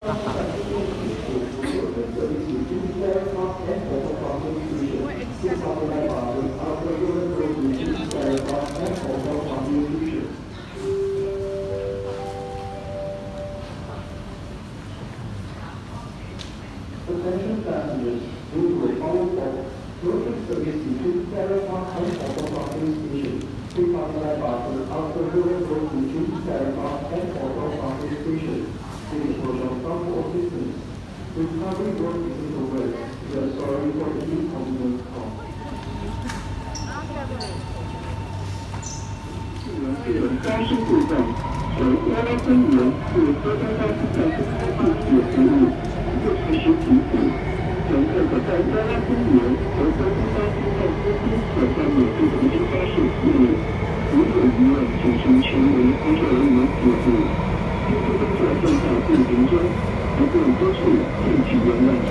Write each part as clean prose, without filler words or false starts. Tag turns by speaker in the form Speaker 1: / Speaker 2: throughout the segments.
Speaker 1: Attention passengers, due to a power fault, road service between Farrer Park and Auto Parking Station. Please apply parcel after River Road between Farrer Park and Auto Parking Station. Please hold on for assistance. Recovery work is in progress. We are sorry for the inconvenience caused. 巴士部分，由拉拉分园至多巴巴士站开地铁服务，60时停止。乘客可在拉拉分园和多巴巴士站之间转换免费途经巴士服务。如有疑问，请向全委工作人员解释。因工作正在进行中，不便多处，敬请原谅。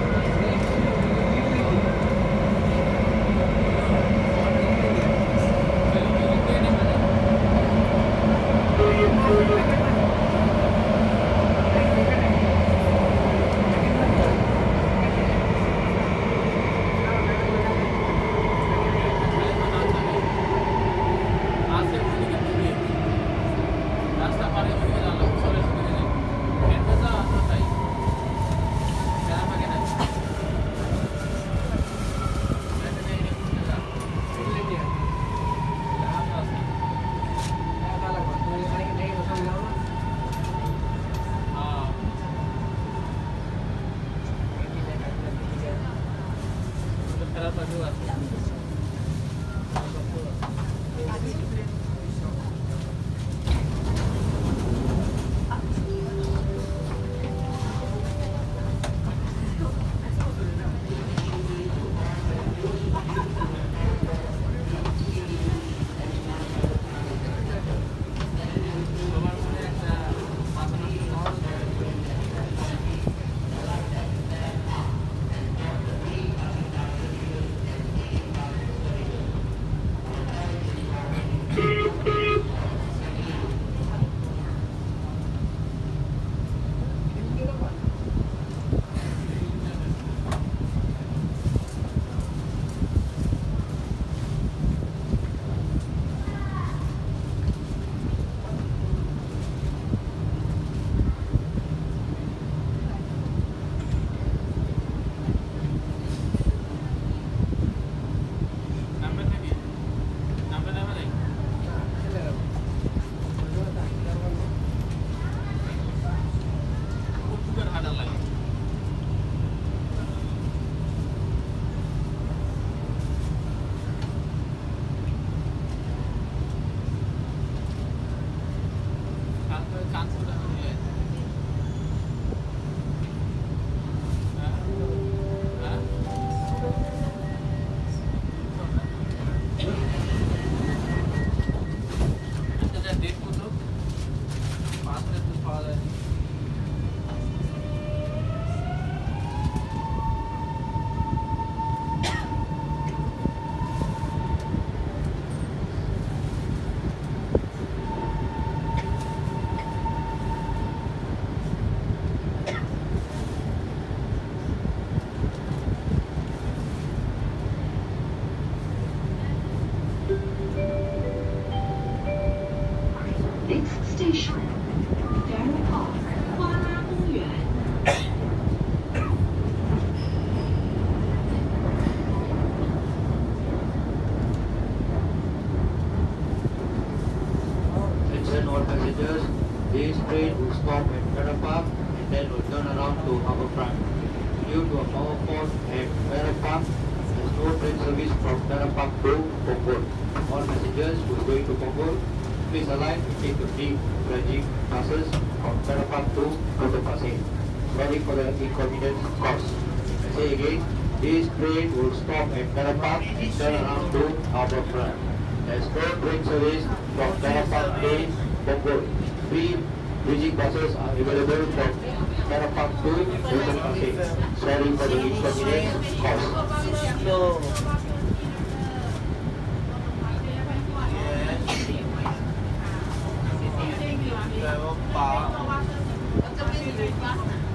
Speaker 2: This train will stop at Farrer Park and then will turn around to Harbourfront. Due to a power fault at Farrer Park, there is no train service from Farrer Park to Punggol. All passengers who are going to Punggol, please alight and take the free tragic buses from Farrer Park to Kota Pasir. Sorry for the inconvenience caused. I say again, this train will stop at Farrer Park and turn around to Harbourfront. There is no train service from Farrer Park to Punggol. Free bridging buses are available from Farrer Park to Kota Pasir. Sorry for the inconvenience caused.
Speaker 3: Yes.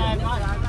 Speaker 3: này